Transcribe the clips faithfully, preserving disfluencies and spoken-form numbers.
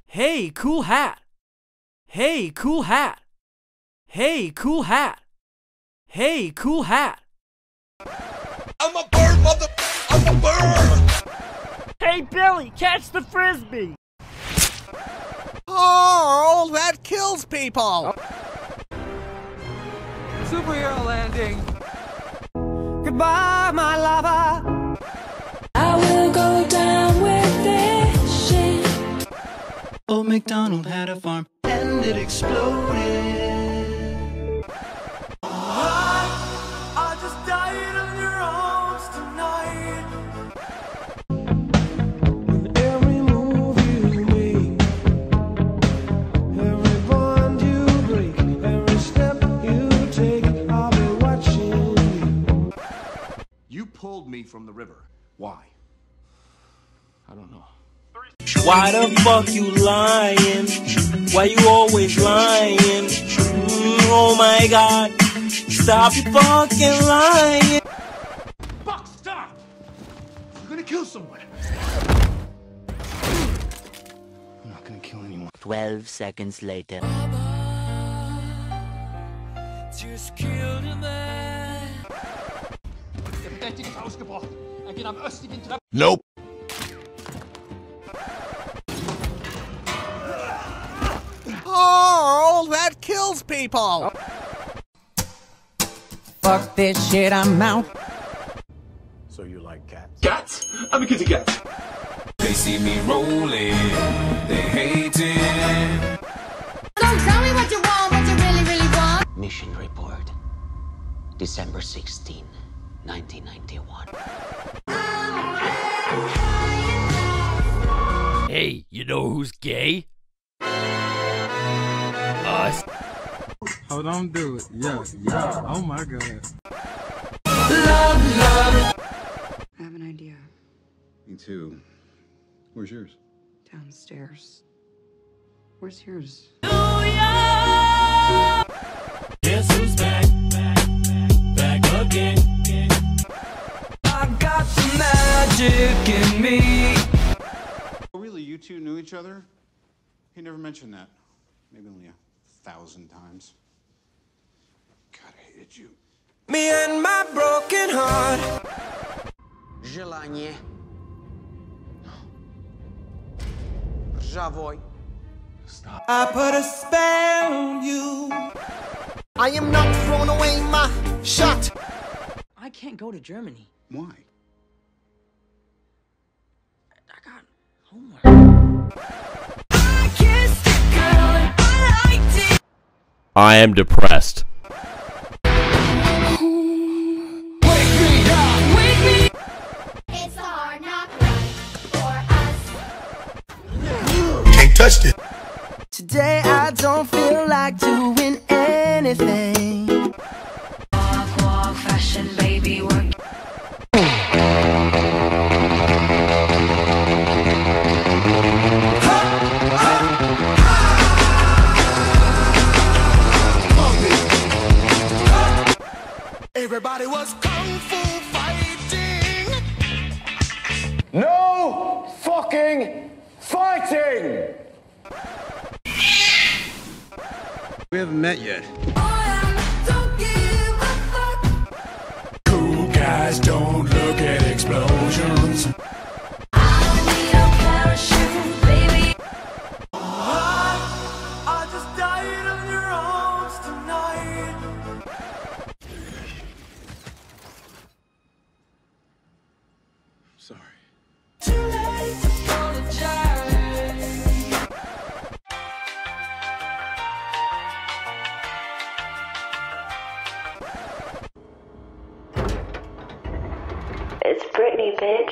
Hey, cool hat. Hey, cool hat. Hey, cool hat. Hey, cool hat. I'm a bird, mother. I'm a bird. Hey, Billy, catch the frisbee. Oh, that kills people. Superhero landing. Goodbye, my lover. I will go down with this shit. Old MacDonald had a farm and it exploded. I just died of your arms tonight. Every move you make, every bond you break, every step you take, I'll be watching you. You pulled me from the river. Why? I don't know. Why the fuck you lying? Why you always lying? Mm, oh my god. Stop you fucking lying. Fuck, stop! You're gonna kill someone. I'm not gonna kill anyone. Twelve seconds later. Just killed a man. Der Verdächtige ist ausgebrochen. Er geht am östlichen Treppen. Nope. Oh, that kills people. Fuck this shit, I'm out. So you like cats? Cats? I'm a kitty cat. They see me rolling, they hate it. Don't tell me what you want, what you really, really want. Mission report. December sixteenth, nineteen ninety-one. Hey, you know who's gay? Us. Hold on, do it. Yeah, yeah. Oh my god. Love, love. I have an idea. Me too. Where's yours? Downstairs. Where's yours? Guess who's back? Back, back again. I got the magic in me. Really, you two knew each other? He never mentioned that. Maybe only a thousand times. God, I hated you. Me and my broken heart. Желание. Rżawoj. Stop. I put a spell on you. I am not throwing away my shot. I can't go to Germany. Why? I got homework. I kissed a girl and I liked it. I am depressed. Wake me up, wake me. It's a hard knock life for us. Can't touch it. Today I don't feel like doing anything. Walk, walk, fashion, baby, work. Everybody was kung fu fighting. No fucking fighting! We haven't met yet. Don't give a fuck. Cool guys don't look at explosions. I don't need a parachute, baby. I just died of your arms tonight. Sorry. Too late to apologize. It's Britney, bitch.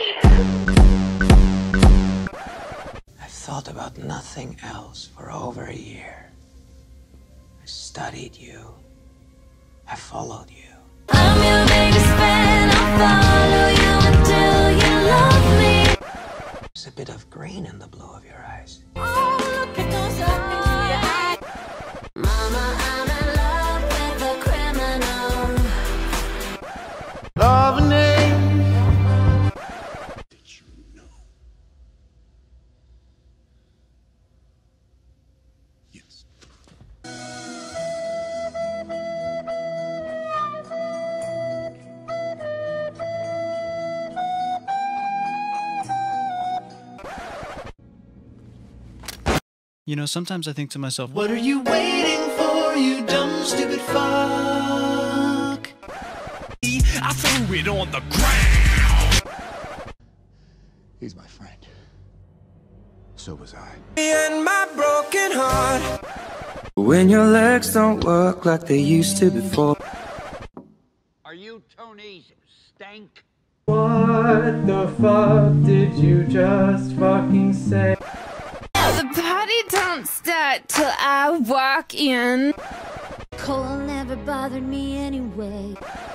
I've thought about nothing else for over a year. I studied you. I followed you. I'm your biggest fan. I'll follow you until you love me. There's a bit of green in the blue of your eyes. Oh, look at those eyes. Mama, I'm in love with a criminal. Love name. Did you know? You know, sometimes I think to myself, what are you waiting for, you dumb, stupid fuck? I threw it on the ground. He's my friend. So was I. And my broken heart. When your legs don't work like they used to before. Are you Tony's stank? What the fuck did you just fucking say? The party don't start till I walk in. Cold never bothered me anyway.